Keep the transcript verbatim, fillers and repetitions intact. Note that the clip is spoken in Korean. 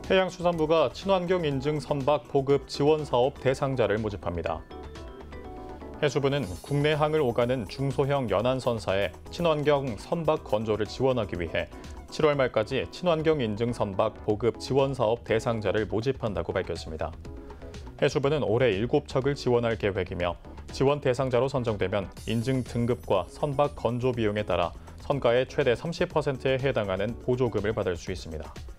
해양수산부가 친환경 인증 선박 보급 지원 사업 대상자를 모집합니다. 해수부는 국내 항을 오가는 중소형 연안선사에 친환경 선박 건조를 지원하기 위해 칠월 말까지 친환경 인증 선박 보급 지원 사업 대상자를 모집한다고 밝혔습니다. 해수부는 올해 일곱 척을 지원할 계획이며 지원 대상자로 선정되면 인증 등급과 선박 건조 비용에 따라 선가의 최대 삼십 퍼센트에 해당하는 보조금을 받을 수 있습니다.